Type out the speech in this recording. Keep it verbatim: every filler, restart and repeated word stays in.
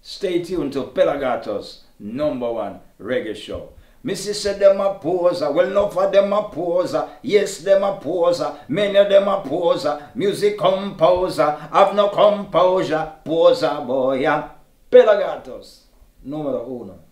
Stay tuned to PelaGatos, number one reggae show. Missy said them a poser, well enough of them a poser, yes them a poser, many of them a poser, music composer, have no composure, poser boy, yeah. PelaGatos, numero uno.